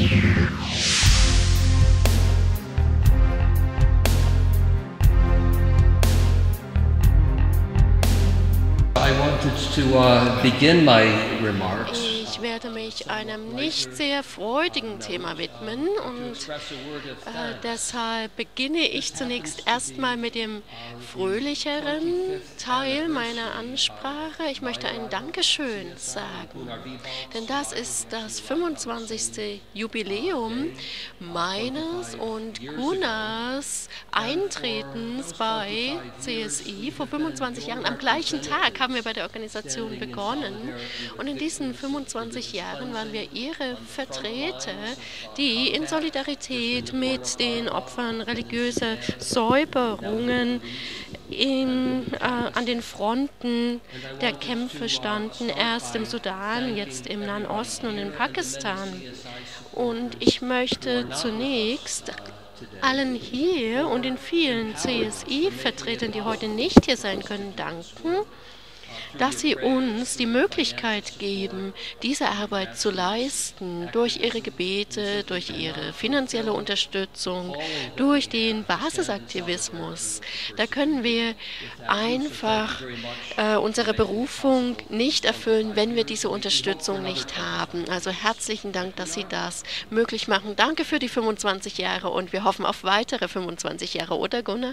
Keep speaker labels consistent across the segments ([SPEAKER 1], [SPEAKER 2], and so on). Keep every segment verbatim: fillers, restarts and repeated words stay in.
[SPEAKER 1] I wanted to uh, begin my remarks.
[SPEAKER 2] Ich werde mich einem nicht sehr freudigen Thema widmen und äh, deshalb beginne ich zunächst erstmal mit dem fröhlicheren Teil meiner Ansprache. Ich möchte ein Dankeschön sagen, denn das ist das fünfundzwanzigste Jubiläum meines und Gunnars Eintretens bei C S I. Vor fünfundzwanzig Jahren, am gleichen Tag, haben wir bei der Organisation begonnen und in diesen fünfundzwanzig Jahren waren wir ihre Vertreter, die in Solidarität mit den Opfern religiöser Säuberungen in, äh, an den Fronten der Kämpfe standen, erst im Sudan, jetzt im Nahen Osten und in Pakistan. Und ich möchte zunächst allen hier und den vielen C S I-Vertretern, die heute nicht hier sein können, danken, dass sie uns die Möglichkeit geben, diese Arbeit zu leisten, durch ihre Gebete, durch ihre finanzielle Unterstützung, durch den Basisaktivismus. Da können wir einfach äh, unsere Berufung nicht erfüllen, wenn wir diese Unterstützung nicht haben. Also herzlichen Dank, dass Sie das möglich machen. Danke für die fünfundzwanzig Jahre und wir hoffen auf weitere fünfundzwanzig Jahre, oder Gunnar?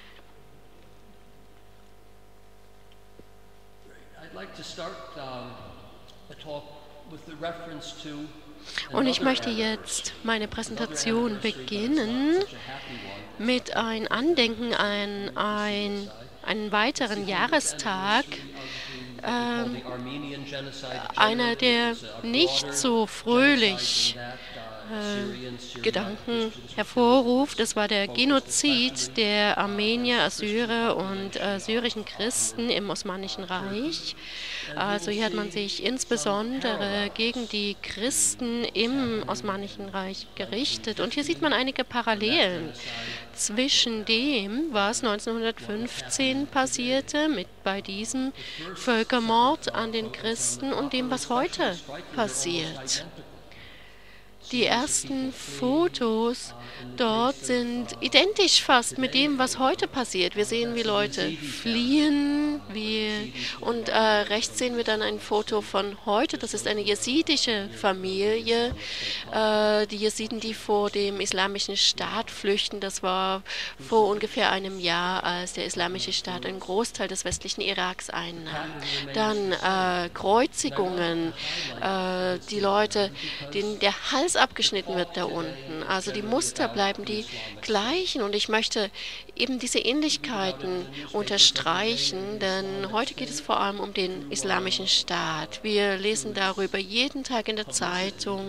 [SPEAKER 2] Und ich möchte jetzt meine Präsentation beginnen mit ein Andenken an ein, einen weiteren Jahrestag, äh, einer, der nicht so fröhlich Äh, Gedanken hervorruft. Das war der Genozid der Armenier, Assyrer und äh, syrischen Christen im Osmanischen Reich. Also hier hat man sich insbesondere gegen die Christen im Osmanischen Reich gerichtet. Und hier sieht man einige Parallelen zwischen dem, was neunzehnhundertfünfzehn passierte, mit bei diesem Völkermord an den Christen, und dem, was heute passiert. Die ersten Fotos dort sind identisch fast mit dem, was heute passiert. Wir sehen, wie Leute fliehen, wie, und äh, rechts sehen wir dann ein Foto von heute. Das ist eine jesidische Familie, äh, die Jesiden, die vor dem Islamischen Staat flüchten. Das war vor ungefähr einem Jahr, als der Islamische Staat einen Großteil des westlichen Iraks einnahm. Dann äh, Kreuzigungen, äh, die Leute, denen der Hals abgeschnitten wird da unten. Also die Muster bleiben die gleichen und ich möchte eben diese Ähnlichkeiten unterstreichen, denn heute geht es vor allem um den Islamischen Staat. Wir lesen darüber jeden Tag in der Zeitung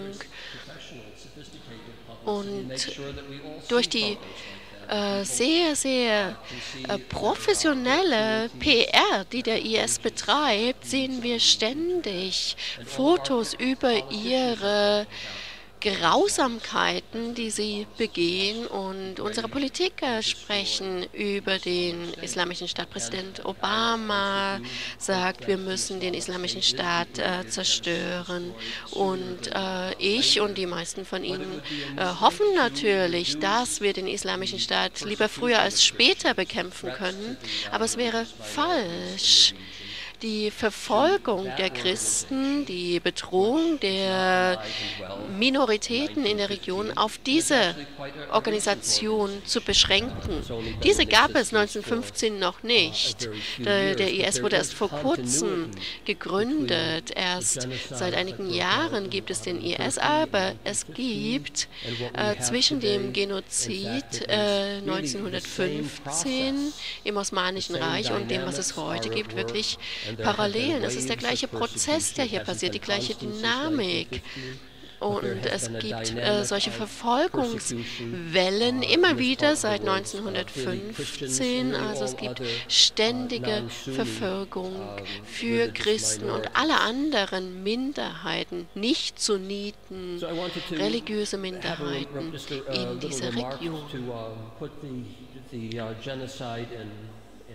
[SPEAKER 2] und durch die äh, sehr, sehr äh, professionelle P R, die der I S betreibt, sehen wir ständig Fotos über ihre Grausamkeiten, die sie begehen, und unsere Politiker sprechen über den Islamischen Staat. Präsident Obama sagt, wir müssen den Islamischen Staat äh, zerstören, und äh, ich und die meisten von Ihnen äh, hoffen natürlich, dass wir den Islamischen Staat lieber früher als später bekämpfen können, aber es wäre falsch. Die Verfolgung der Christen, die Bedrohung der Minoritäten in der Region auf diese Organisation zu beschränken. Diese gab es neunzehnhundertfünfzehn noch nicht. Der, der I S wurde erst vor kurzem gegründet. Erst seit einigen Jahren gibt es den I S, aber es gibt äh, zwischen dem Genozid äh, neunzehnhundertfünfzehn im Osmanischen Reich und dem, was es heute gibt, wirklich Parallelen. Es ist der gleiche Prozess, der hier passiert, die gleiche Dynamik. Und es gibt äh, solche Verfolgungswellen immer wieder seit neunzehnhundertfünfzehn. Also es gibt ständige Verfolgung für Christen und alle anderen Minderheiten, nicht Sunniten, religiöse Minderheiten in dieser Region.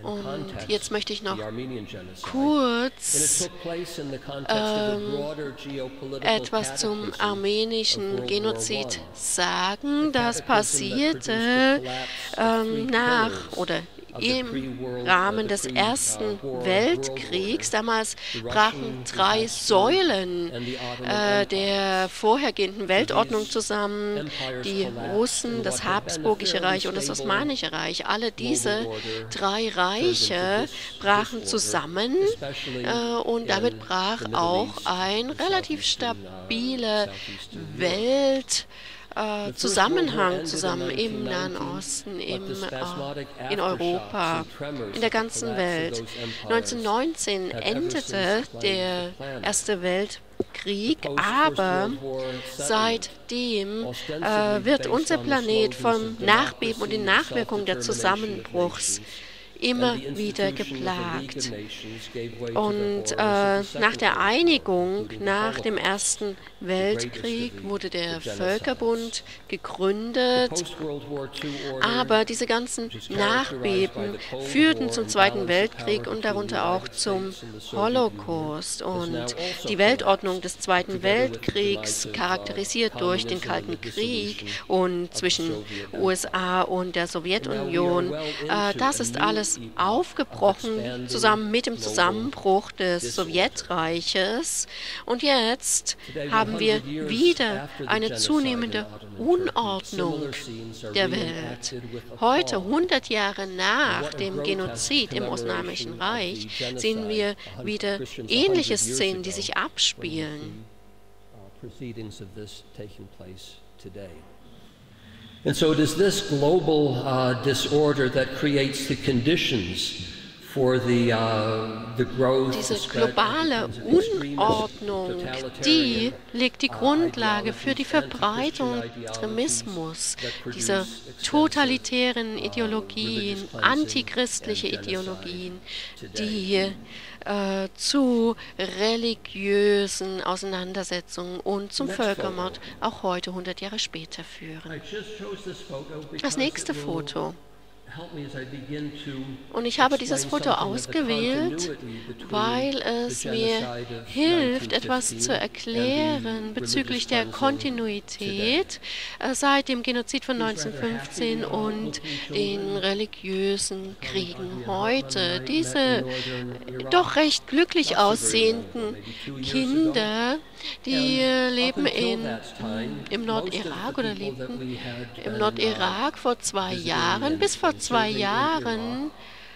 [SPEAKER 2] Und jetzt möchte ich noch kurz ähm, etwas zum armenischen Genozid sagen. Das passierte ähm, nach oder im Rahmen des Ersten Weltkriegs. Damals brachen drei Säulen äh, der vorhergehenden Weltordnung zusammen. Die Russen, das Habsburgische Reich und das Osmanische Reich. Alle diese drei Reiche brachen zusammen äh, und damit brach auch ein relativ stabile Welt Äh, Zusammenhang zusammen im Nahen Osten, im, äh, in Europa, in der ganzen Welt. neunzehnhundertneunzehn endete der Erste Weltkrieg, aber seitdem äh, wird unser Planet vom Nachbeben und den Nachwirkungen des Zusammenbruchs immer wieder geplagt. Und äh, nach der Einigung, nach dem Ersten Weltkrieg, wurde der Völkerbund gegründet, aber diese ganzen Nachbeben führten zum Zweiten Weltkrieg und darunter auch zum Holocaust. Und die Weltordnung des Zweiten Weltkriegs, charakterisiert durch den Kalten Krieg und zwischen U S A und der Sowjetunion, äh, das ist alles aufgebrochen, zusammen mit dem Zusammenbruch des Sowjetreiches. Und jetzt haben wir wieder eine zunehmende Unordnung der Welt. Heute, hundert Jahre nach dem Genozid im Osmanischen Reich, sehen wir wieder ähnliche Szenen, die sich abspielen.
[SPEAKER 3] And so it is this global uh, disorder that creates the conditions for the, uh, the growth,
[SPEAKER 2] Diese globale Unordnung, die legt die Grundlage für die Verbreitung des Extremismus, dieser totalitären Ideologien, antichristliche Ideologien, die äh, zu religiösen Auseinandersetzungen und zum Völkermord auch heute, hundert Jahre später, führen. Das nächste Foto. Und ich habe dieses Foto ausgewählt, weil es mir hilft, etwas zu erklären bezüglich der Kontinuität äh, seit dem Genozid von neunzehnhundertfünfzehn und den religiösen Kriegen heute. Diese doch recht glücklich aussehenden Kinder, die leben in, im Nordirak oder lebten im Nordirak vor zwei Jahren. Bis vor zwei Jahren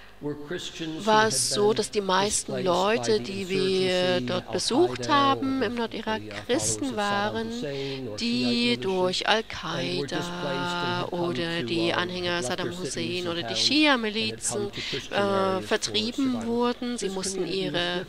[SPEAKER 2] war es so, dass die meisten Leute, die wir dort besucht haben, im Nordirak Christen waren, die durch Al-Qaida oder die Anhänger Saddam Hussein oder die Schia-Milizen äh, vertrieben wurden. Sie mussten ihre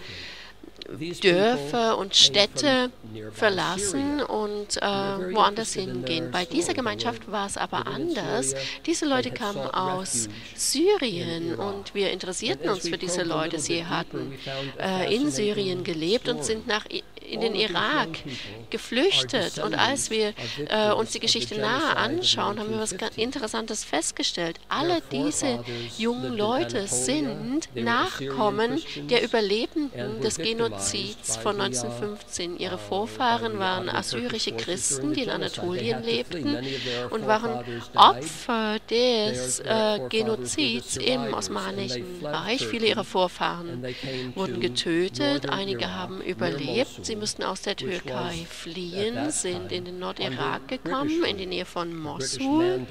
[SPEAKER 2] Dörfer und Städte verlassen und äh, woanders hingehen. Bei dieser Gemeinschaft war es aber anders. Diese Leute kamen aus Syrien und wir interessierten uns für diese Leute. Sie hatten äh, in Syrien gelebt und sind nach in den Irak geflüchtet. Und als wir äh, uns die Geschichte nahe anschauen, haben wir was Interessantes festgestellt. Alle diese jungen Leute sind Nachkommen der Überlebenden des Genozids von neunzehnhundertfünfzehn. Ihre Vorfahren waren assyrische Christen, die in Anatolien lebten und waren Opfer des äh, Genozids im Osmanischen Reich. Viele ihrer Vorfahren wurden getötet, einige haben überlebt. Sie mussten aus der Türkei fliehen, sind in den Nordirak gekommen, in die Nähe von Mosul,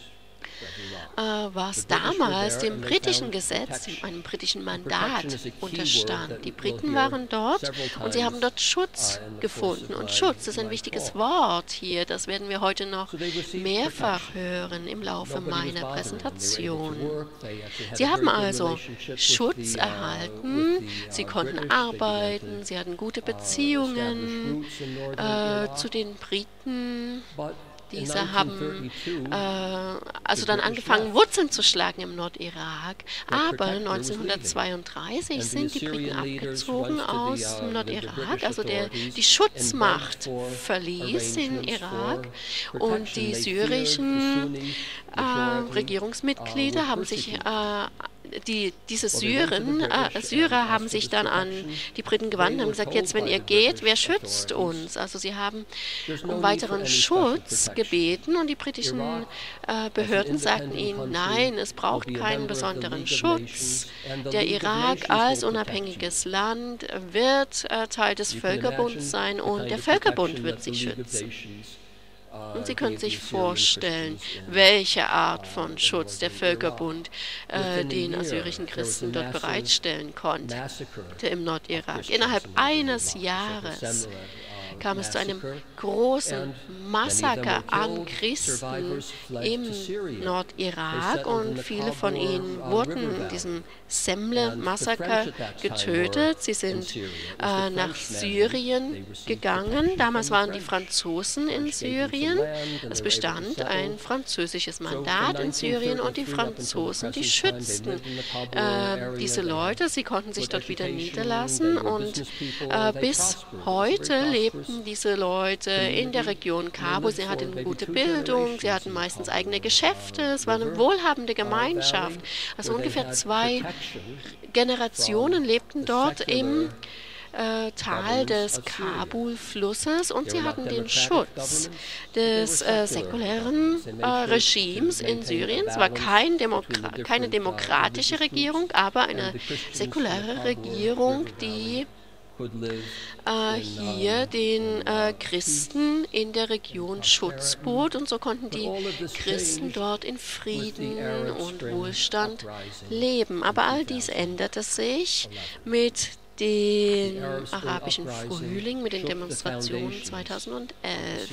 [SPEAKER 2] äh, was damals dem britischen Gesetz, einem britischen Mandat unterstand. Die Briten waren dort und sie haben dort Schutz gefunden. Und Schutz ist ein wichtiges Wort hier. Das werden wir heute noch mehrfach hören im Laufe meiner Präsentation. Sie haben also Schutz erhalten, sie konnten arbeiten, sie hatten gute Beziehungen äh, zu den Briten. Diese haben äh, also dann angefangen, Wurzeln zu schlagen im Nordirak. Aber neunzehnhundertzweiunddreißig sind die Briten abgezogen aus dem Nordirak. Also der, die Schutzmacht verließ den Irak und die syrischen äh, Regierungsmitglieder haben sich äh, die, diese Syren, äh, Syrer haben sich dann an die Briten gewandt und haben gesagt, jetzt, wenn ihr geht, wer schützt uns? Also sie haben um weiteren Schutz gebeten und die britischen äh, Behörden sagten ihnen, nein, es braucht keinen besonderen Schutz. Der Irak als unabhängiges Land wird äh, Teil des Völkerbunds sein und der Völkerbund wird sie schützen. Und Sie können sich vorstellen, welche Art von Schutz der Völkerbund äh, den assyrischen Christen dort bereitstellen konnte im Nordirak. Innerhalb eines Jahres kam es zu einem großen Massaker an Christen im Nordirak und viele von ihnen wurden in diesem Semle-Massaker getötet. Sie sind äh, nach Syrien gegangen. Damals waren die Franzosen in Syrien. Es bestand ein französisches Mandat in Syrien und die Franzosen, die schützten äh, diese Leute. Sie konnten sich dort wieder niederlassen und äh, bis heute lebten diese Leute in der Region Kabul. Sie hatten gute Bildung, sie hatten meistens eigene Geschäfte, es war eine wohlhabende Gemeinschaft. Also ungefähr zwei Generationen lebten dort im äh, Tal des Kabul-Flusses und sie hatten den Schutz des äh, säkulären äh, Regimes in Syrien. Es war kein Demokra keine demokratische Regierung, aber eine säkuläre Regierung, die Äh, hier den äh, Christen in der Region Schutz bot und so konnten die Christen dort in Frieden und Wohlstand leben. Aber all dies änderte sich mit dem arabischen Frühling, mit den Demonstrationen zweitausendelf.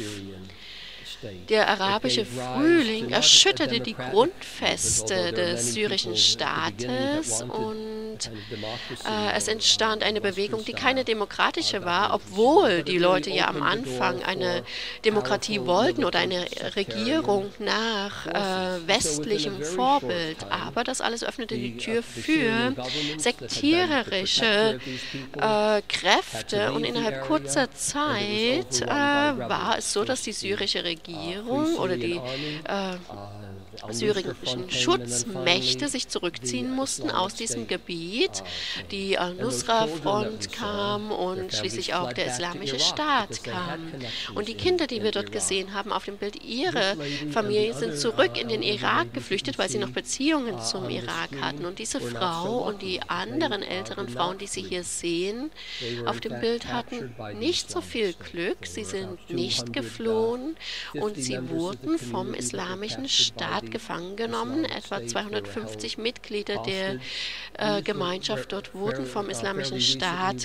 [SPEAKER 2] Der arabische Frühling erschütterte die Grundfeste des syrischen Staates und äh, es entstand eine Bewegung, die keine demokratische war, obwohl die Leute ja am Anfang eine Demokratie wollten oder eine Regierung nach äh, westlichem Vorbild. Aber das alles öffnete die Tür für sektiererische äh, Kräfte und innerhalb kurzer Zeit äh, war es so, dass die syrische Regierung oder die äh, syrischen Schutzmächte sich zurückziehen mussten aus diesem Gebiet. Die Al-Nusra-Front kam und schließlich auch der Islamische Staat kam. Und die Kinder, die wir dort gesehen haben auf dem Bild, ihre Familien sind zurück in den Irak geflüchtet, weil sie noch Beziehungen zum Irak hatten. Und diese Frau und die anderen älteren Frauen, die Sie hier sehen, auf dem Bild hatten nicht so viel Glück. Sie sind nicht geflohen und sie wurden vom Islamischen Staat gefangen genommen. Etwa zweihundertfünfzig Mitglieder der äh, Gemeinschaft dort wurden vom Islamischen Staat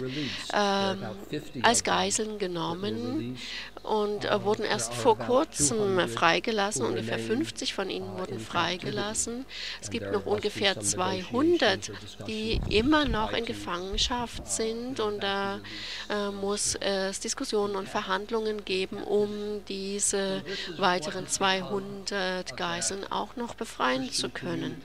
[SPEAKER 2] äh, als Geiseln genommen und äh, wurden erst vor kurzem freigelassen. Ungefähr fünfzig von ihnen wurden freigelassen. Es gibt noch ungefähr zweihundert, die immer noch in Gefangenschaft sind und da äh, muss es Diskussionen und Verhandlungen geben, um diese weiteren zweihundert Geiseln auch noch befreien zu können.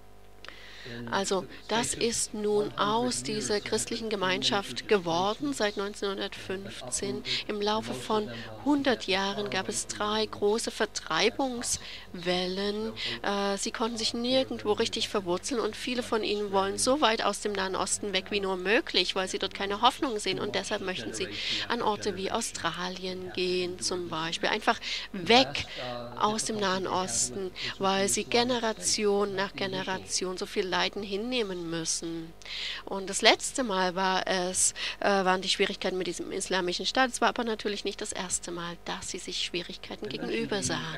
[SPEAKER 2] Also das ist nun aus dieser christlichen Gemeinschaft geworden seit neunzehnhundertfünfzehn. Im Laufe von hundert Jahren gab es drei große Vertreibungswellen. Äh, sie konnten sich nirgendwo richtig verwurzeln und viele von ihnen wollen so weit aus dem Nahen Osten weg wie nur möglich, weil sie dort keine Hoffnung sehen und deshalb möchten sie an Orte wie Australien gehen zum Beispiel. Einfach weg aus dem Nahen Osten, weil sie Generation nach Generation so viel Leiden hinnehmen müssen. Und das letzte Mal war es, äh, waren die Schwierigkeiten mit diesem Islamischen Staat. Es war aber natürlich nicht das erste Mal, dass sie sich Schwierigkeiten gegenüber sahen.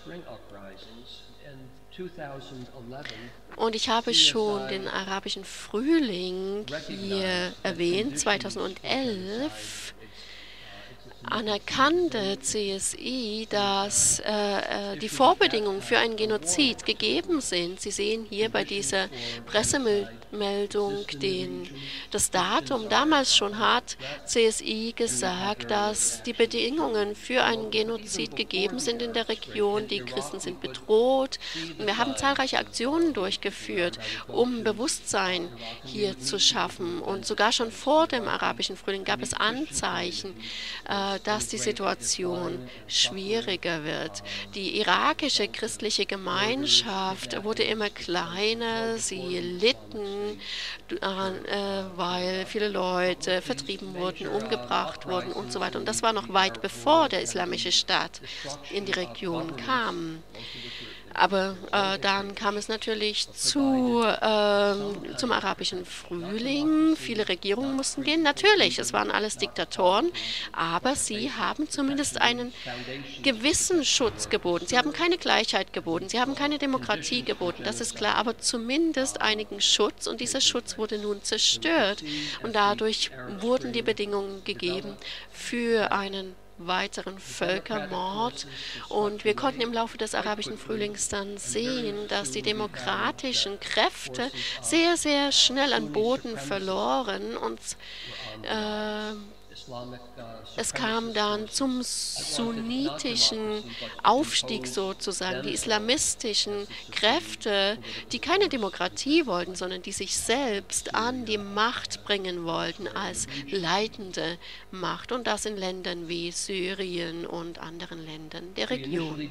[SPEAKER 2] Und ich habe schon den arabischen Frühling hier erwähnt, zweitausendelf. Anerkannte C S I, dass äh, die Vorbedingungen für einen Genozid gegeben sind. Sie sehen hier bei dieser Pressemitteilung Meldung den, das Datum. Damals schon hat C S I gesagt, dass die Bedingungen für einen Genozid gegeben sind in der Region. Die Christen sind bedroht. Wir haben zahlreiche Aktionen durchgeführt, um Bewusstsein hier zu schaffen. Und sogar schon vor dem arabischen Frühling gab es Anzeichen, äh, dass die Situation schwieriger wird. Die irakische christliche Gemeinschaft wurde immer kleiner. Sie litten, äh, weil viele Leute vertrieben wurden, umgebracht wurden und so weiter. Und das war noch weit bevor der Islamische Staat in die Region kam. Aber äh, dann kam es natürlich zu, äh, zum arabischen Frühling. Viele Regierungen mussten gehen. Natürlich, es waren alles Diktatoren, aber sie haben zumindest einen gewissen Schutz geboten. Sie haben keine Gleichheit geboten, sie haben keine Demokratie geboten, das ist klar, aber zumindest einigen Schutz. Und dieser Schutz wurde nun zerstört. Und dadurch wurden die Bedingungen gegeben für einen weiteren Völkermord. Und wir konnten im Laufe des arabischen Frühlings dann sehen, dass die demokratischen Kräfte sehr, sehr schnell an Boden verloren und äh, es kam dann zum sunnitischen Aufstieg sozusagen. Die islamistischen Kräfte, die keine Demokratie wollten, sondern die sich selbst an die Macht bringen wollten als leitende Macht. Und das in Ländern wie Syrien und anderen Ländern der Region.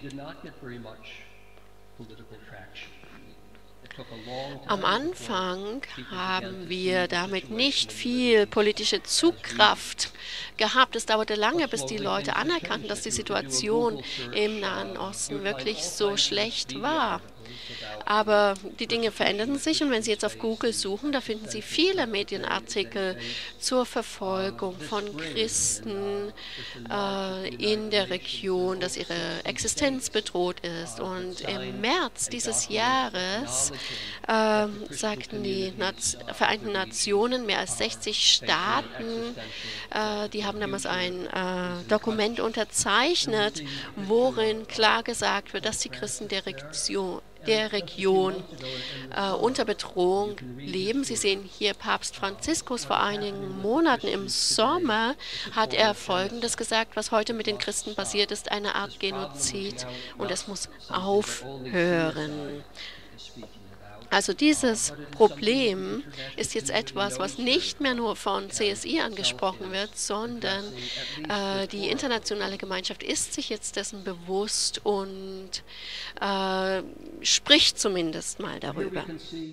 [SPEAKER 2] Am Anfang haben wir damit nicht viel politische Zugkraft gehabt. Es dauerte lange, bis die Leute anerkannten, dass die Situation im Nahen Osten wirklich so schlecht war. Aber die Dinge veränderten sich und wenn Sie jetzt auf Google suchen, da finden Sie viele Medienartikel zur Verfolgung von Christen äh, in der Region, dass ihre Existenz bedroht ist. Und im März dieses Jahres äh, sagten die Naz- Vereinten Nationen, mehr als sechzig Staaten, äh, die haben damals ein äh, Dokument unterzeichnet, worin klar gesagt wird, dass die Christen der Region der Region äh, unter Bedrohung leben. Sie sehen hier Papst Franziskus vor einigen Monaten im Sommer hat er Folgendes gesagt, was heute mit den Christen passiert ist, eine Art Genozid und es muss aufhören. Also dieses Problem ist jetzt etwas, was nicht mehr nur von C S I angesprochen wird, sondern äh, die internationale Gemeinschaft ist sich jetzt dessen bewusst und äh, spricht zumindest mal darüber.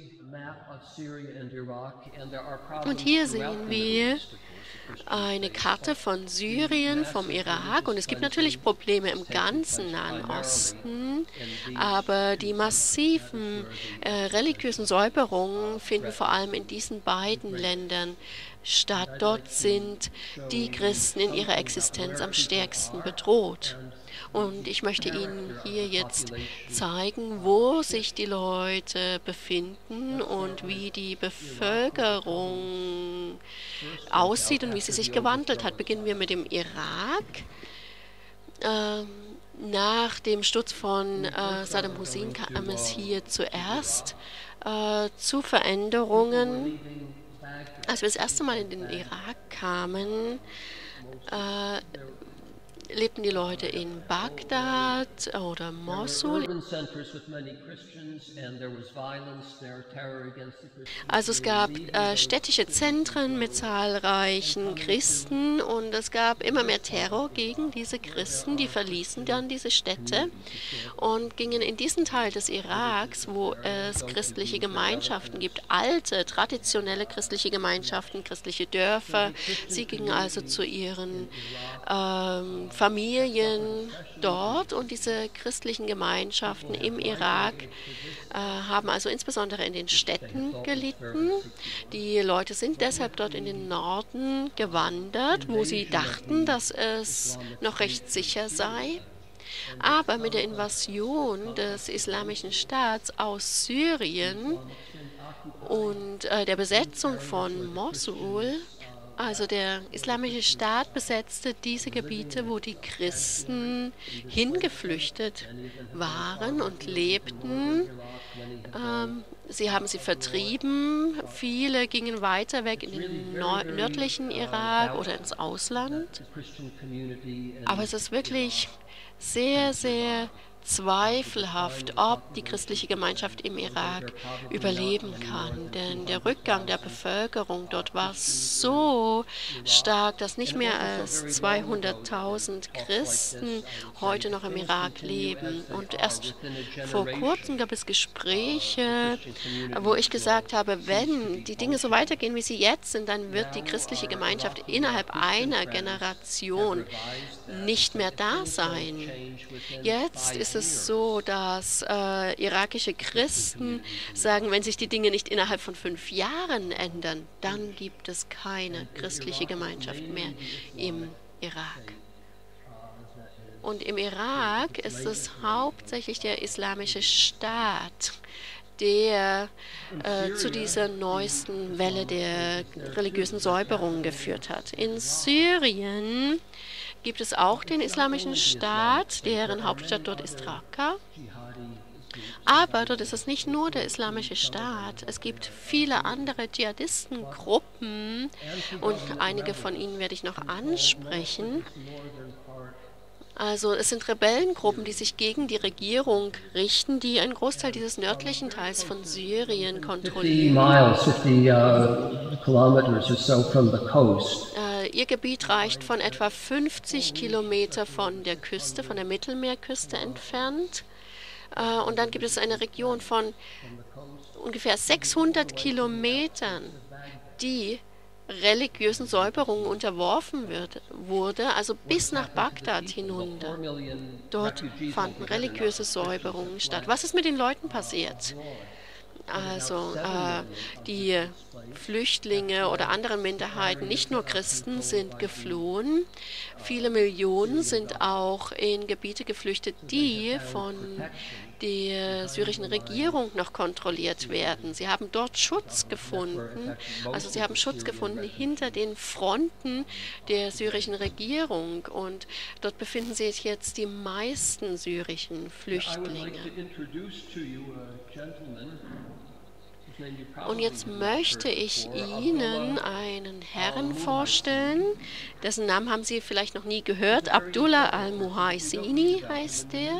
[SPEAKER 2] Und hier sehen wir eine Karte von Syrien, vom Irak und es gibt natürlich Probleme im ganzen Nahen Osten, aber die massiven äh, religiösen Säuberungen finden vor allem in diesen beiden Ländern statt. Dort sind die Christen in ihrer Existenz am stärksten bedroht. Und ich möchte Ihnen hier jetzt zeigen, wo sich die Leute befinden und wie die Bevölkerung aussieht und wie sie sich gewandelt hat. Beginnen wir mit dem Irak. Ähm, nach dem Sturz von äh, Saddam Hussein kam es hier zuerst äh, zu Veränderungen. Als wir das erste Mal in den Irak kamen, äh, lebten die Leute in Bagdad oder Mosul. Also es gab äh, städtische Zentren mit zahlreichen Christen und es gab immer mehr Terror gegen diese Christen. Die verließen dann diese Städte und gingen in diesen Teil des Iraks, wo es christliche Gemeinschaften gibt, alte, traditionelle christliche Gemeinschaften, christliche Dörfer. Sie gingen also zu ihren ähm, Familien dort und diese christlichen Gemeinschaften im Irak äh, haben also insbesondere in den Städten gelitten. Die Leute sind deshalb dort in den Norden gewandert, wo sie dachten, dass es noch recht sicher sei. Aber mit der Invasion des Islamischen Staats aus Syrien und äh, der Besetzung von Mosul Also der Islamische Staat besetzte diese Gebiete, wo die Christen hingeflüchtet waren und lebten. Ähm, sie haben sie vertrieben. Viele gingen weiter weg in den nördlichen Irak oder ins Ausland. Aber es ist wirklich sehr, sehr zweifelhaft, ob die christliche Gemeinschaft im Irak überleben kann. Denn der Rückgang der Bevölkerung dort war so stark, dass nicht mehr als zweihunderttausend Christen heute noch im Irak leben. Und erst vor kurzem gab es Gespräche, wo ich gesagt habe, wenn die Dinge so weitergehen, wie sie jetzt sind, dann wird die christliche Gemeinschaft innerhalb einer Generation nicht mehr da sein. Jetzt ist es so, dass äh, irakische Christen sagen, wenn sich die Dinge nicht innerhalb von fünf Jahren ändern, dann gibt es keine christliche Gemeinschaft mehr im Irak. Und im Irak ist es hauptsächlich der Islamische Staat, der äh, zu dieser neuesten Welle der religiösen Säuberung geführt hat. In Syrien gibt es auch den Islamischen Staat, deren Hauptstadt dort ist Raqqa. Aber dort ist es nicht nur der Islamische Staat. Es gibt viele andere Dschihadistengruppen und einige von ihnen werde ich noch ansprechen. Also es sind Rebellengruppen, die sich gegen die Regierung richten, die einen Großteil dieses nördlichen Teils von Syrien kontrollieren. Äh, ihr Gebiet reicht von etwa fünfzig Kilometer von der Küste, von der Mittelmeerküste entfernt. Äh, und dann gibt es eine Region von ungefähr sechshundert Kilometern, die religiösen Säuberungen unterworfen wird, wurde, also bis nach Bagdad hinunter. Dort fanden religiöse Säuberungen statt. Was ist mit den Leuten passiert? Also äh, die Flüchtlinge oder andere Minderheiten, nicht nur Christen, sind geflohen. Viele Millionen sind auch in Gebiete geflüchtet, die von der syrischen Regierung noch kontrolliert werden. Sie haben dort Schutz gefunden, also sie haben Schutz gefunden hinter den Fronten der syrischen Regierung und dort befinden sich jetzt die meisten syrischen Flüchtlinge. Und jetzt möchte ich Ihnen einen Herrn vorstellen, dessen Namen haben Sie vielleicht noch nie gehört. Abdullah al-Muhaisini heißt der.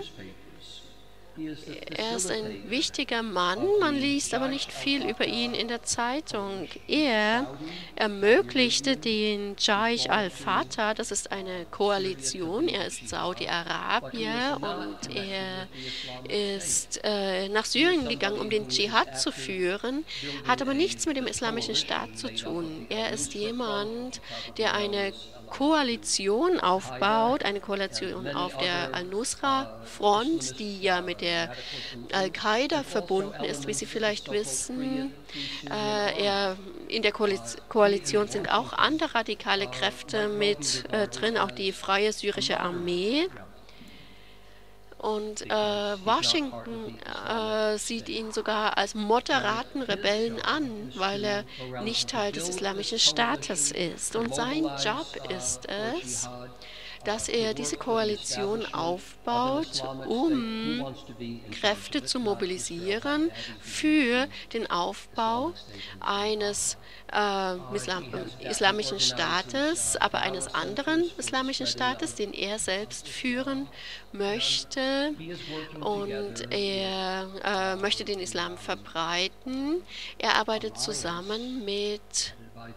[SPEAKER 2] Er ist ein wichtiger Mann, man liest aber nicht viel über ihn in der Zeitung. Er ermöglichte den Jaish al-Fatah, das ist eine Koalition, er ist Saudi-Arabier und er ist äh, nach Syrien gegangen, um den Dschihad zu führen, hat aber nichts mit dem Islamischen Staat zu tun. Er ist jemand, der eine Koalition aufbaut, eine Koalition auf der Al-Nusra-Front, die ja mit der Al-Qaida verbunden ist, wie Sie vielleicht wissen. Äh, er, in der Koalition sind auch andere radikale Kräfte mit äh, drin, auch die Freie Syrische Armee. Und äh, Washington äh, sieht ihn sogar als moderaten Rebellen an, weil er nicht Teil des Islamischen Staates ist. Und sein Job ist es, dass er diese Koalition aufbaut, um Kräfte zu mobilisieren für den Aufbau eines äh, Islam islamischen Staates, aber eines anderen islamischen Staates, den er selbst führen möchte. Und er äh, möchte den Islam verbreiten. Er arbeitet zusammen mit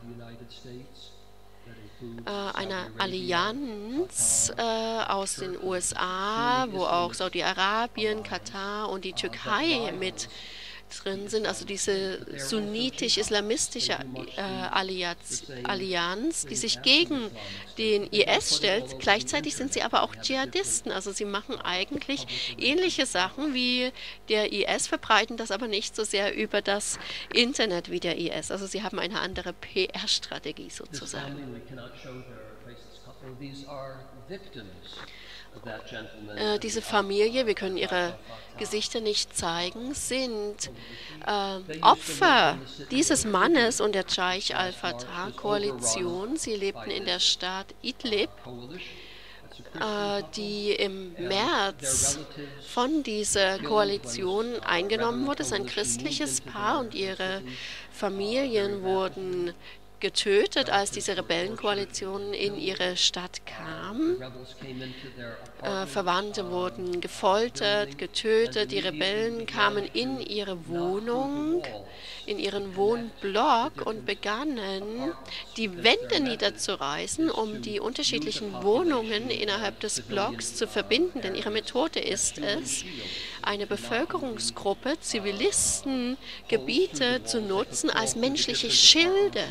[SPEAKER 2] einer Allianz äh, aus den U S A, wo auch Saudi-Arabien, Katar und die Türkei mit drin sind, also diese sunnitisch-islamistische äh, Allianz, Allianz, die sich gegen den I S stellt. Gleichzeitig sind sie aber auch Dschihadisten, also sie machen eigentlich ähnliche Sachen wie der I S, verbreiten das aber nicht so sehr über das Internet wie der I S. Also sie haben eine andere P R-Strategie sozusagen. Äh, diese Familie, wir können ihre Gesichter nicht zeigen, sind äh, Opfer dieses Mannes und der Jaish al-Fatah-Koalition. Sie lebten in der Stadt Idlib, äh, die im März von dieser Koalition eingenommen wurde. Es ist ein christliches Paar und ihre Familien wurden getötet, als diese Rebellenkoalition in ihre Stadt kam. Äh, Verwandte wurden gefoltert, getötet. Die Rebellen kamen in ihre Wohnung, in ihren Wohnblock und begannen, die Wände niederzureißen, um die unterschiedlichen Wohnungen innerhalb des Blocks zu verbinden. Denn ihre Methode ist es, eine Bevölkerungsgruppe, Zivilistengebiete zu nutzen als menschliche Schilde.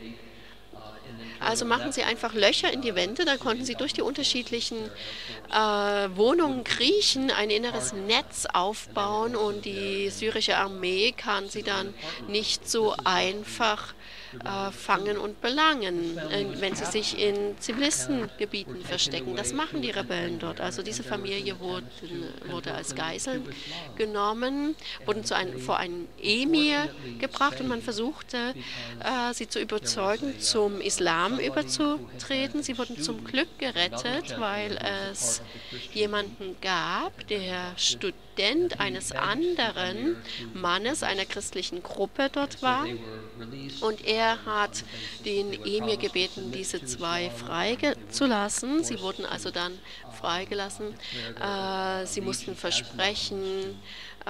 [SPEAKER 2] Also machen sie einfach Löcher in die Wände, dann konnten sie durch die unterschiedlichen äh, Wohnungen kriechen, ein inneres Netz aufbauen und die syrische Armee kann sie dann nicht so einfach äh, fangen und belangen, äh, wenn sie sich in Zivilistengebieten verstecken. Das machen die Rebellen dort. Also diese Familie wurde, wurde als Geiseln genommen, wurden zu einem, vor einen Emir gebracht und man versuchte, äh, sie zu überzeugen, zum Islam überzutreten. Sie wurden zum Glück gerettet, weil es jemanden gab, der Student eines anderen Mannes, einer christlichen Gruppe dort war. Und er hat den Emir gebeten, diese zwei freizulassen. Sie wurden also dann freigelassen. Äh, sie mussten versprechen, äh,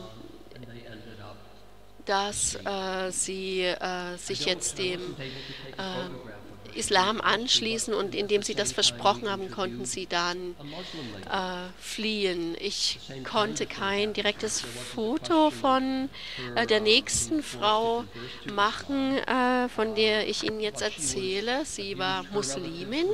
[SPEAKER 2] dass äh, sie äh, sich jetzt dem äh, Islam anschließen und indem sie das versprochen haben, konnten sie dann äh, fliehen. Ich konnte kein direktes Foto von äh, der nächsten Frau machen, äh, von der ich Ihnen jetzt erzähle. Sie war Muslimin.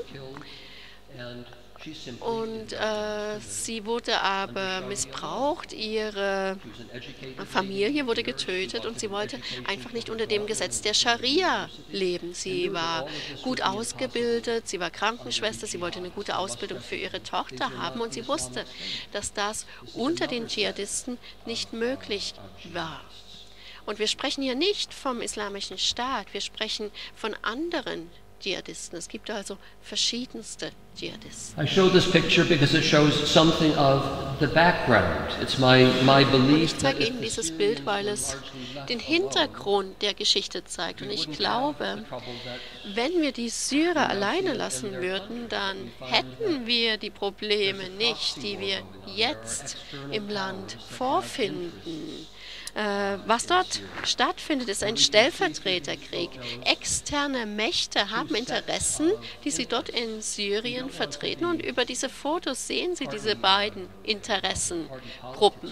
[SPEAKER 2] Und äh, sie wurde aber missbraucht, ihre Familie wurde getötet und sie wollte einfach nicht unter dem Gesetz der Scharia leben. Sie war gut ausgebildet, sie war Krankenschwester, sie wollte eine gute Ausbildung für ihre Tochter haben und sie wusste, dass das unter den Dschihadisten nicht möglich war. Und wir sprechen hier nicht vom Islamischen Staat, wir sprechen von anderen Dschihadisten. Es gibt also verschiedenste Dschihadisten.
[SPEAKER 3] I show this picture because it shows something of the background. It's my my belief.
[SPEAKER 2] Ich zeige Ihnen dieses Bild, weil es den Hintergrund der Geschichte zeigt. Und ich glaube, wenn wir die Syrer alleine lassen würden, dann hätten wir die Probleme nicht, die wir jetzt im Land vorfinden. Was dort stattfindet, ist ein Stellvertreterkrieg. Externe Mächte haben Interessen, die sie dort in Syrien vertreten. Und über diese Fotos sehen Sie diese beiden Interessengruppen.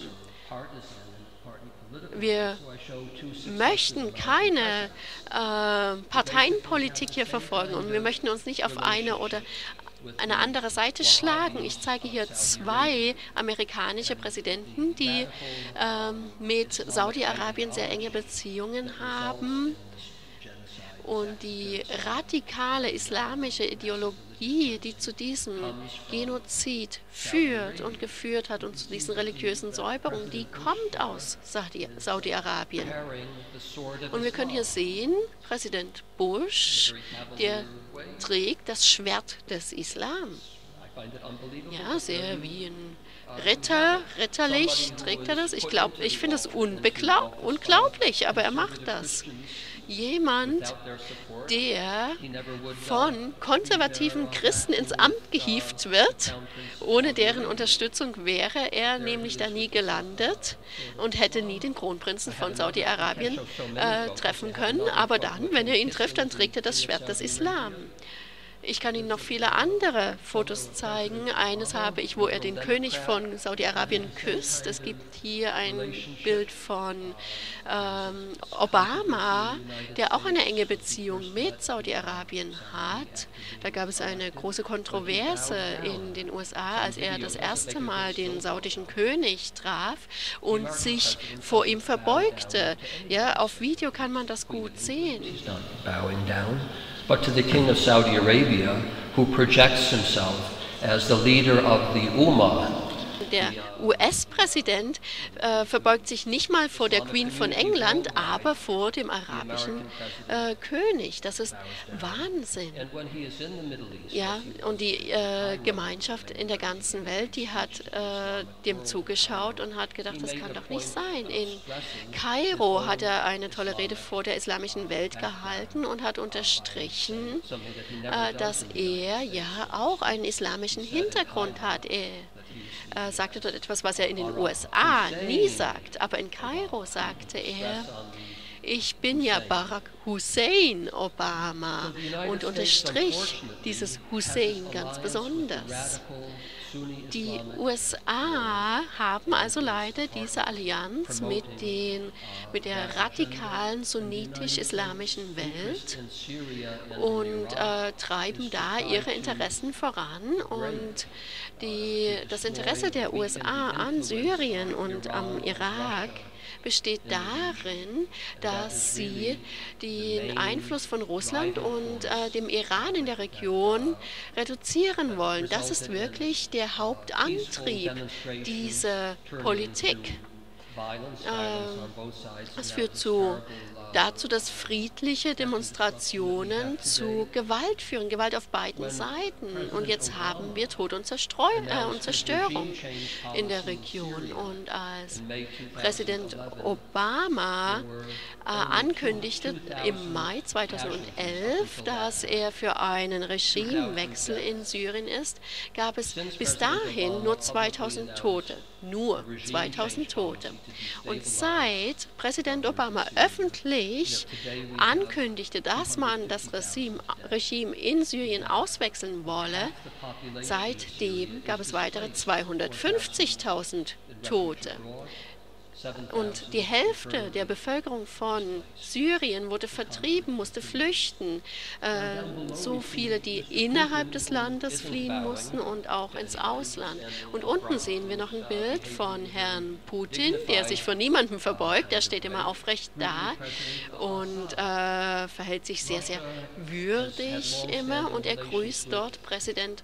[SPEAKER 2] Wir möchten keine äh, Parteienpolitik hier verfolgen und wir möchten uns nicht auf eine oder eine andere Seite schlagen. Ich zeige hier zwei amerikanische Präsidenten, die ähm, mit Saudi-Arabien sehr enge Beziehungen haben. Und die radikale islamische Ideologie, die zu diesem Genozid führt und geführt hat und zu diesen religiösen Säuberungen, die kommt aus Saudi-Arabien. Und wir können hier sehen, Präsident Bush, der trägt das Schwert des Islam. Ja, sehr wie ein Ritter, ritterlich trägt er das. Ich glaube, ich finde es unglaublich, aber er macht das. Jemand, der von konservativen Christen ins Amt gehievt wird, ohne deren Unterstützung wäre er nämlich da nie gelandet und hätte nie den Kronprinzen von Saudi-Arabien äh, treffen können. Aber dann, wenn er ihn trifft, dann trägt er das Schwert des Islam. Ich kann Ihnen noch viele andere Fotos zeigen. Eines habe ich, wo er den König von Saudi-Arabien küsst. Es gibt hier ein Bild von ähm, Obama, der auch eine enge Beziehung mit Saudi-Arabien hat. Da gab es eine große Kontroverse in den U S A, als er das erste Mal den saudischen König traf und sich vor ihm verbeugte. Ja, auf Video kann man das gut sehen.
[SPEAKER 3] But to the king of Saudi Arabia, who projects himself as the leader of the Ummah.
[SPEAKER 2] Der U S-Präsident äh, verbeugt sich nicht mal vor der Queen von England, aber vor dem arabischen äh, König. Das ist Wahnsinn. Ja, und die äh, Gemeinschaft in der ganzen Welt, die hat äh, dem zugeschaut und hat gedacht, das kann doch nicht sein. In Kairo hat er eine tolle Rede vor der islamischen Welt gehalten und hat unterstrichen, äh, dass er ja auch einen islamischen Hintergrund hat. Er äh, sagte dort etwas, was er in den U S A nie sagt, aber in Kairo sagte er, ich bin ja Barack Hussein Obama, und unterstrich dieses Hussein ganz besonders. Die U S A haben also leider diese Allianz mit, den, mit der radikalen sunnitisch-islamischen Welt und äh, treiben da ihre Interessen voran. Und die, das Interesse der U S A an Syrien und am Irak besteht darin, dass sie den Einfluss von Russland und äh, dem Iran in der Region reduzieren wollen. Das ist wirklich der Hauptantrieb dieser Politik. Es führt zu, dazu, dass friedliche Demonstrationen zu Gewalt führen, Gewalt auf beiden Seiten. Und jetzt haben wir Tod und, Zerstreu äh, und Zerstörung in der Region. Und als Präsident Obama äh, ankündigte im Mai zweitausendelf, dass er für einen Regimewechsel in Syrien ist, gab es bis dahin nur zweitausend Tote. Nur zweitausend Tote. Und seit Präsident Obama öffentlich ankündigte, dass man das Regime, Regime in Syrien auswechseln wolle, seitdem gab es weitere zweihundertfünfzigtausend Tote. Und die Hälfte der Bevölkerung von Syrien wurde vertrieben, musste flüchten. Äh, so viele, die innerhalb des Landes fliehen mussten und auch ins Ausland. Und unten sehen wir noch ein Bild von Herrn Putin, der sich vor niemandem verbeugt. Der steht immer aufrecht da und äh, verhält sich sehr, sehr würdig immer. Und er grüßt dort Präsident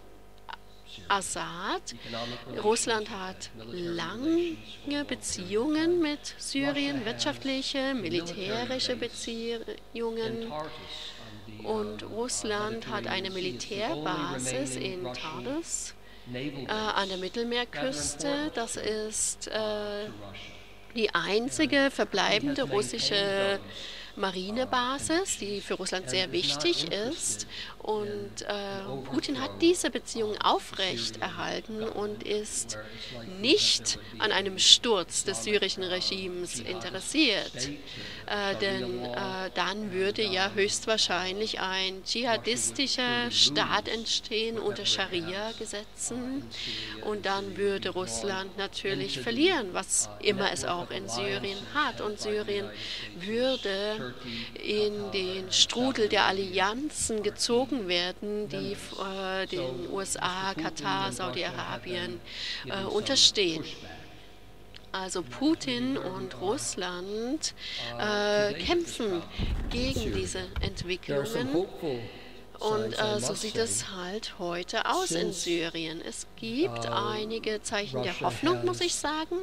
[SPEAKER 2] Assad. Russland hat lange Beziehungen mit Syrien, wirtschaftliche, militärische Beziehungen. Und Russland hat eine Militärbasis in Tartus äh, an der Mittelmeerküste. Das ist äh, die einzige verbleibende russische Marinebasis, die für Russland sehr wichtig ist. Und äh, Putin hat diese Beziehung aufrechterhalten und ist nicht an einem Sturz des syrischen Regimes interessiert. Äh, denn äh, dann würde ja höchstwahrscheinlich ein dschihadistischer Staat entstehen unter Scharia-Gesetzen. Und dann würde Russland natürlich verlieren, was immer es auch in Syrien hat. Und Syrien würde in den Strudel der Allianzen gezogen werden, die äh, den U S A, Katar, Saudi-Arabien äh, unterstehen. Also Putin und Russland äh, kämpfen gegen diese Entwicklungen. Und äh, so sieht es halt heute aus in Syrien. Es gibt einige Zeichen der Hoffnung, muss ich sagen.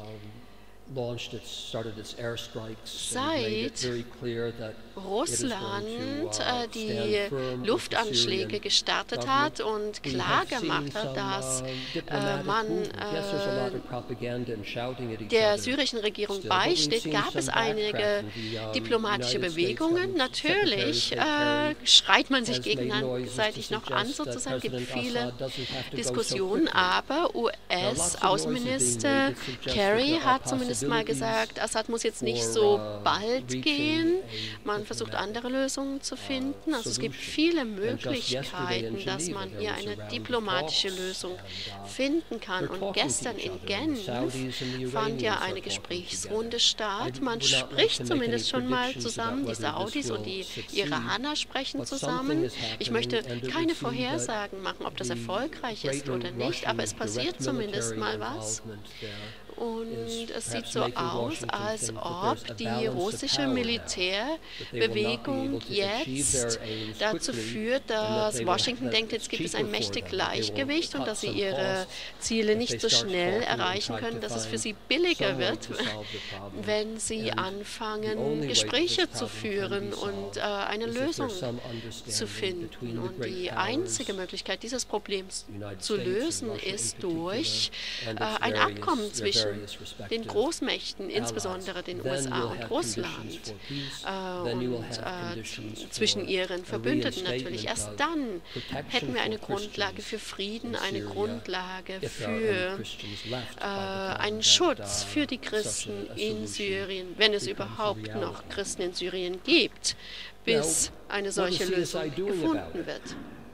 [SPEAKER 2] Seit Russland äh, die Luftanschläge gestartet hat und klar gemacht hat, dass äh, man äh, der syrischen Regierung beisteht, gab es einige diplomatische Bewegungen. Natürlich äh, schreit man sich gegenseitig noch an, sozusagen. Es gibt viele Diskussionen, aber U S-Außenminister Kerry hat zumindest mal gesagt, Assad muss jetzt nicht so bald gehen. Man versucht andere Lösungen zu finden. Also es gibt viele Möglichkeiten, dass man hier eine diplomatische Lösung finden kann. Und gestern in Genf fand ja eine Gesprächsrunde statt. Man spricht zumindest schon mal zusammen. Die Saudis und die Iraner sprechen zusammen. Ich möchte keine Vorhersagen machen, ob das erfolgreich ist oder nicht, aber es passiert zumindest mal was. Und es sieht so aus, als ob die russische Militärbewegung jetzt dazu führt, dass Washington denkt, jetzt gibt es ein mächtiges Gleichgewicht und dass sie ihre Ziele nicht so schnell erreichen können, dass es für sie billiger wird, wenn sie anfangen, Gespräche zu führen und äh, eine Lösung zu finden. Und die einzige Möglichkeit, dieses Problems zu lösen, ist durch äh, ein Abkommen zwischen den Großmächten, insbesondere den U S A und Russland, äh, und äh, zwischen ihren Verbündeten natürlich. Erst dann hätten wir eine Grundlage für Frieden, eine Grundlage für äh, einen Schutz für die Christen in Syrien, wenn es überhaupt noch Christen in Syrien gibt, bis eine solche Lösung gefunden wird.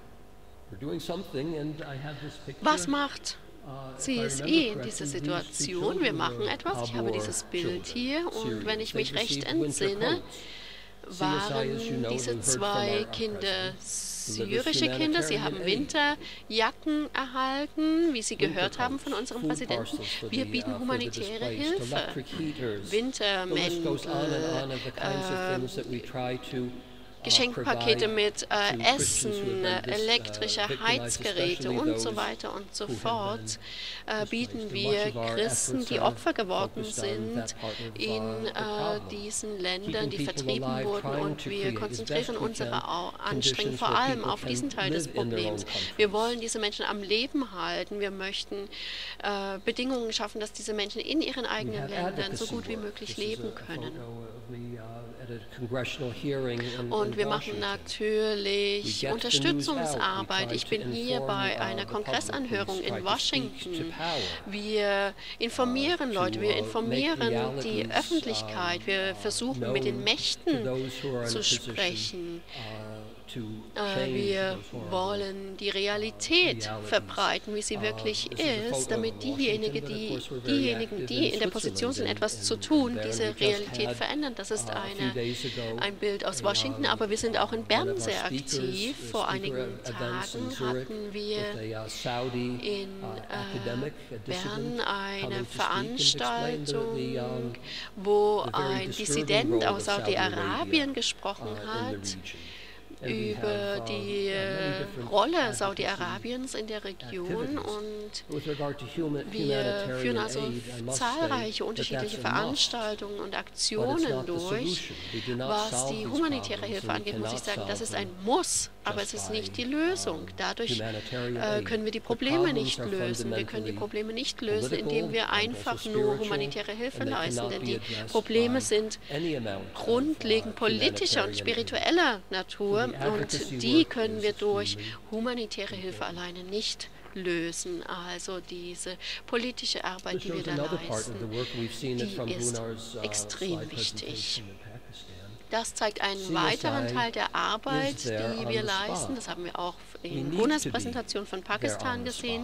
[SPEAKER 2] Was macht C S I in dieser Situation? Wir machen etwas. Ich habe dieses Bild hier und wenn ich mich recht entsinne, waren diese zwei Kinder syrische Kinder. Sie haben Winterjacken erhalten, wie Sie gehört haben von unserem Präsidenten. Wir bieten humanitäre Hilfe, Wintermäntel, äh, Geschenkpakete mit äh, Essen, elektrische Heizgeräte und so weiter und so fort, äh, bieten wir Christen, die Opfer geworden sind in äh, diesen Ländern, die vertrieben wurden, und wir konzentrieren unsere Anstrengungen vor allem auf diesen Teil des Problems. Wir wollen diese Menschen am Leben halten. Wir möchten äh, Bedingungen schaffen, dass diese Menschen in ihren eigenen Ländern so gut wie möglich leben können. Und wir machen natürlich Unterstützungsarbeit. Ich bin hier bei einer Kongressanhörung in Washington. Wir informieren Leute, wir informieren die Öffentlichkeit. Wir versuchen mit den Mächten zu sprechen. Äh, wir wollen die Realität verbreiten, wie sie wirklich ist, damit diejenigen, die, diejenigen, die in der Position sind, etwas zu tun, diese Realität verändern. Das ist eine, ein Bild aus Washington, aber wir sind auch in Bern sehr aktiv. Vor einigen Tagen hatten wir in äh, Bern eine Veranstaltung, wo ein Dissident aus Saudi-Arabien gesprochen hat über die äh, Rolle Saudi-Arabiens in der Region, und wir führen also zahlreiche unterschiedliche Veranstaltungen und Aktionen durch. Was die humanitäre Hilfe angeht, muss ich sagen, das ist ein Muss, aber es ist nicht die Lösung. Dadurch äh, können wir die Probleme nicht lösen. Wir können die Probleme nicht lösen, indem wir einfach nur humanitäre Hilfe leisten, denn die Probleme sind grundlegend politischer und spiritueller Natur. Und die können wir durch humanitäre Hilfe alleine nicht lösen. Also diese politische Arbeit, die wir da leisten, die ist extrem wichtig. Das zeigt einen weiteren Teil der Arbeit, die wir leisten. Das haben wir auch in Gunas Präsentation von Pakistan gesehen.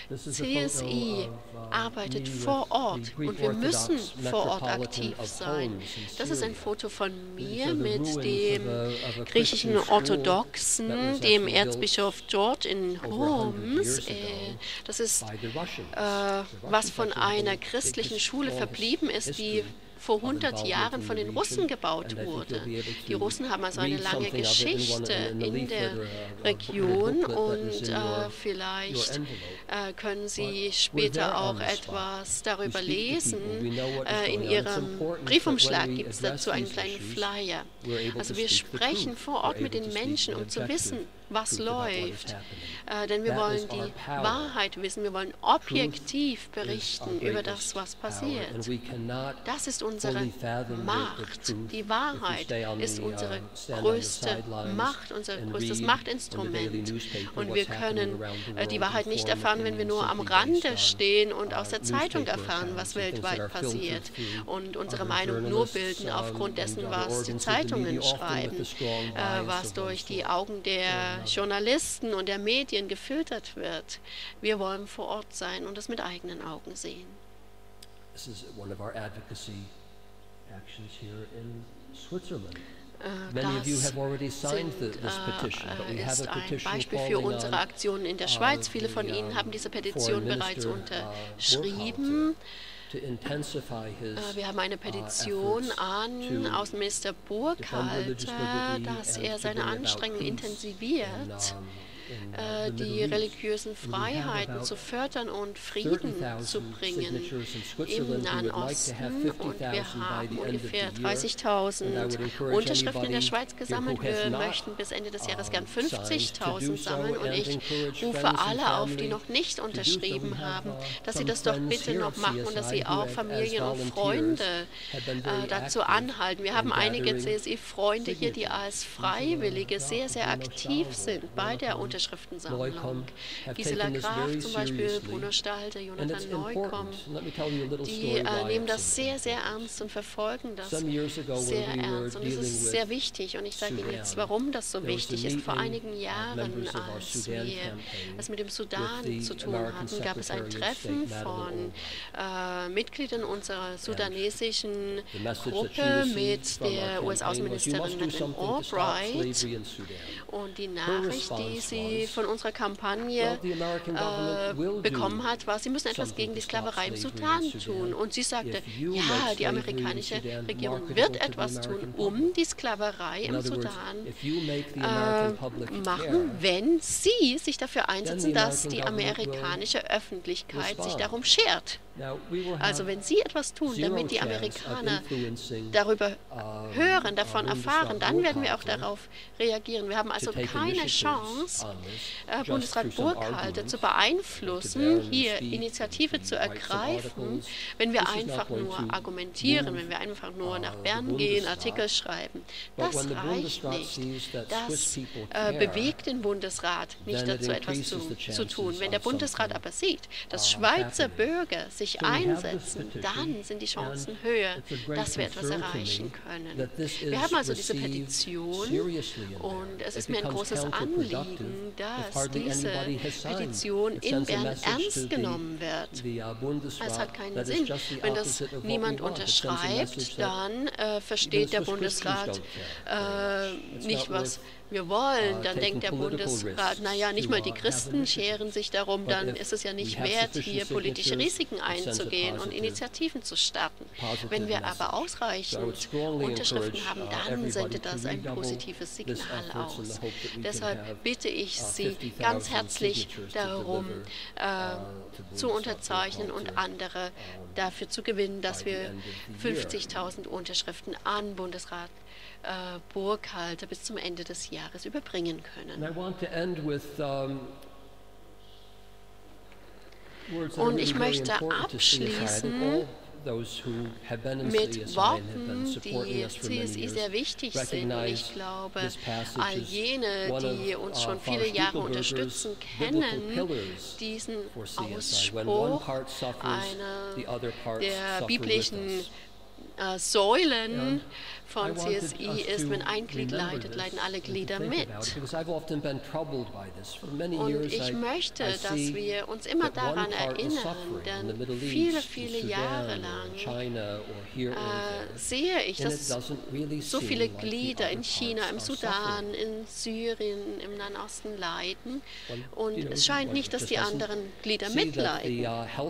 [SPEAKER 2] C S I arbeitet vor Ort und wir müssen vor Ort aktiv sein. Das ist ein Foto von mir mit dem griechischen Orthodoxen, dem Erzbischof George in Homs. Das ist, äh, was von einer christlichen Schule verblieben ist, die vor hundert Jahren von den Russen gebaut wurde. Die Russen haben also eine lange Geschichte in der Region, und äh, vielleicht äh, können Sie später auch etwas darüber lesen. Äh, in Ihrem Briefumschlag gibt es dazu einen kleinen Flyer. Also wir sprechen vor Ort mit den Menschen, um zu wissen, was läuft. Äh, denn wir wollen die Wahrheit wissen, wir wollen objektiv berichten über das, was passiert. Das ist unsere Macht. Die Wahrheit ist unsere größte Macht, unser größtes Machtinstrument. Und wir können äh, die Wahrheit nicht erfahren, wenn wir nur am Rande stehen und aus der Zeitung erfahren, was weltweit passiert, und unsere Meinung nur bilden aufgrund dessen, was die Zeitungen schreiben, äh, was durch die Augen der Journalisten und der Medien gefiltert wird. Wir wollen vor Ort sein und es mit eigenen Augen sehen.
[SPEAKER 3] This is one of our advocacy actions here in Switzerland. Many of you have already signed the, this petition, but we have a petition
[SPEAKER 2] ein Beispiel für unsere Aktionen in der Schweiz. Viele von Ihnen haben diese Petition bereits unterschrieben. Wir haben eine Petition an Außenminister Burkhalter, dass er seine Anstrengungen intensiviert, die religiösen Freiheiten zu fördern und Frieden zu bringen im Nahen Osten. Und wir haben ungefähr dreißigtausend Unterschriften in der Schweiz gesammelt. Wir möchten bis Ende des Jahres gern fünfzigtausend sammeln. Und ich rufe alle auf, die noch nicht unterschrieben haben, dass sie das doch bitte noch machen und dass sie auch Familien und Freunde äh, dazu anhalten. Wir haben einige C S I-Freunde hier, die als Freiwillige sehr, sehr aktiv sind bei der Unterschriftensammlung. Gisela Graf zum Beispiel, Bruno Stalter, Jonathan Neukomm, die äh, nehmen das sehr, sehr ernst und verfolgen das sehr ernst. Und es ist sehr wichtig. Und ich sage Ihnen jetzt, warum das so wichtig ist. Vor einigen Jahren, als wir es mit dem Sudan zu tun hatten, gab es ein Treffen von äh, Mitgliedern unserer sudanesischen Gruppe mit der U S-Außenministerin Madeleine Albright. Und die Nachricht, die sie von unserer Kampagne äh, bekommen hat, war, sie müssen etwas gegen die Sklaverei im Sudan tun. Und sie sagte, ja, die amerikanische Regierung wird etwas tun, um die Sklaverei im Sudan äh, machen, wenn sie sich dafür einsetzen, dass die amerikanische Öffentlichkeit sich darum schert. Also wenn Sie etwas tun, damit die Amerikaner darüber hören, davon erfahren, dann werden wir auch darauf reagieren. Wir haben also keine Chance, äh, Bundesrat Burkhalter zu beeinflussen, hier Initiative zu ergreifen, wenn wir einfach nur argumentieren, wenn wir einfach nur nach Bern gehen, Artikel schreiben. Das reicht nicht. Das äh, bewegt den Bundesrat nicht dazu, etwas zu, zu tun. Wenn der Bundesrat aber sieht, dass Schweizer Bürger sich einsetzen, dann sind die Chancen höher, dass wir etwas erreichen können. Wir haben also diese Petition und es ist mir ein großes Anliegen, dass diese Petition in Bern ernst genommen wird. Es hat keinen Sinn. Wenn das niemand unterschreibt, dann äh, versteht der Bundesrat äh, nicht, was wir wollen, dann denkt der Bundesrat, naja, nicht mal die Christen scheren sich darum, dann ist es ja nicht wert, hier politische Risiken einzugehen und Initiativen zu starten. Wenn wir aber ausreichend Unterschriften haben, dann sendet das ein positives Signal aus. Deshalb bitte ich Sie ganz herzlich darum, äh, zu unterzeichnen und andere dafür zu gewinnen, dass wir fünfzigtausend Unterschriften an Bundesrat Uh, Burkhalter bis zum Ende des Jahres überbringen können. Und ich möchte abschließen mit Worten, die C S I sehr wichtig sind. Und ich glaube, all jene, die uns schon viele Jahre unterstützen, kennen diesen Ausspruch einer der biblischen Uh, Säulen von C S I ist, wenn ein Glied leidet, leiden alle Glieder mit. Und ich möchte, dass wir uns immer daran erinnern, denn viele, viele Jahre lang äh, sehe ich, dass so viele Glieder in China, im Sudan, in Syrien, im Nahen Osten leiden und es scheint nicht, dass die anderen Glieder mitleiden.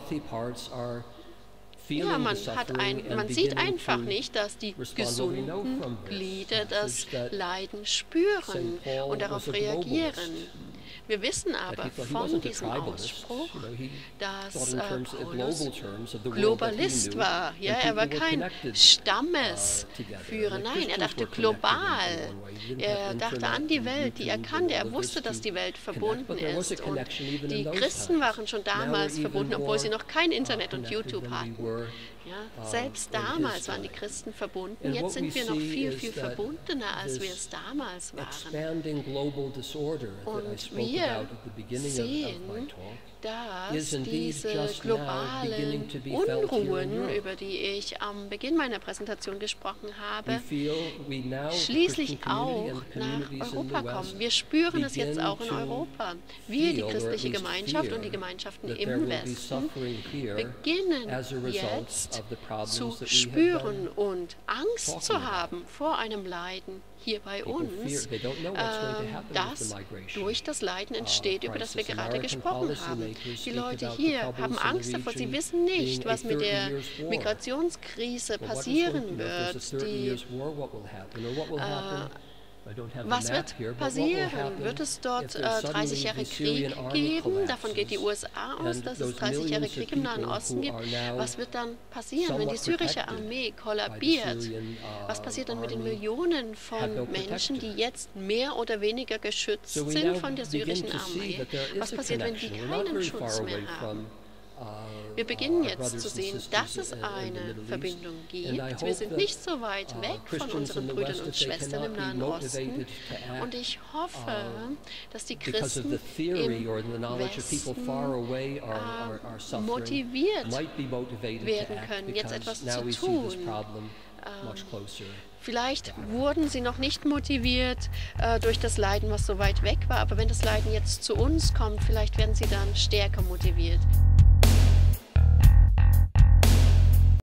[SPEAKER 2] Ja, man, hat ein, man sieht einfach nicht, dass die gesunden Glieder das Leiden spüren und darauf reagieren. Wir wissen aber von diesem Ausspruch, dass äh, Paulus Globalist war. Ja, er war kein Stammesführer, nein, er dachte global. Er dachte an die Welt, die er kannte. Er wusste, dass die Welt verbunden ist. Und die Christen waren schon damals verbunden, obwohl sie noch kein Internet und YouTube hatten. Ja, selbst damals waren die Christen verbunden. Jetzt sind wir noch viel, viel verbundener, als wir es damals waren. Und wir sehen, dass diese globalen Unruhen, über die ich am Beginn meiner Präsentation gesprochen habe, schließlich auch nach Europa kommen. Wir spüren es jetzt auch in Europa. Wir, die christliche Gemeinschaft und die Gemeinschaften im Westen, beginnen jetzt zu spüren und Angst zu haben vor einem Leiden hier bei uns, äh, das durch das Leiden entsteht, über das wir gerade gesprochen haben. Die Leute hier haben Angst davor. Sie wissen nicht, was mit der Migrationskrise passieren wird. Die, äh, Was wird passieren? Wird es dort äh, dreißig Jahre Krieg geben? Davon geht die U S A aus, dass es dreißig Jahre Krieg im Nahen Osten gibt. Was wird dann passieren, wenn die syrische Armee kollabiert? Was passiert dann mit den Millionen von Menschen, die jetzt mehr oder weniger geschützt sind von der syrischen Armee? Was passiert, wenn die keinen Schutz mehr haben? Wir beginnen jetzt zu sehen, dass es eine Verbindung gibt. Wir sind nicht so weit weg von unseren Brüdern und Schwestern im Nahen Osten. Und ich hoffe, dass die Christen im Westen äh, motiviert werden können, jetzt etwas zu tun. Ähm, Vielleicht wurden sie noch nicht motiviert äh, durch das Leiden, was so weit weg war, aber wenn das Leiden jetzt zu uns kommt, vielleicht werden sie dann stärker motiviert.